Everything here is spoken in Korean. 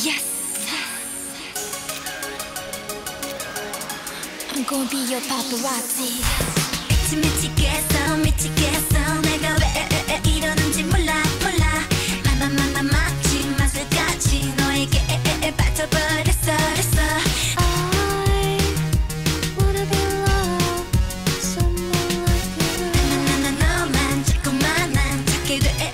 Yes, I'm gonna be your paparazzi. 미치겠어 미치겠어 내가 왜 이러는지 몰라 마치 마술같이 너에게 빠져버렸어. I wanna be loved, someone like you. 나 너만 자꾸만 난 찾게 돼.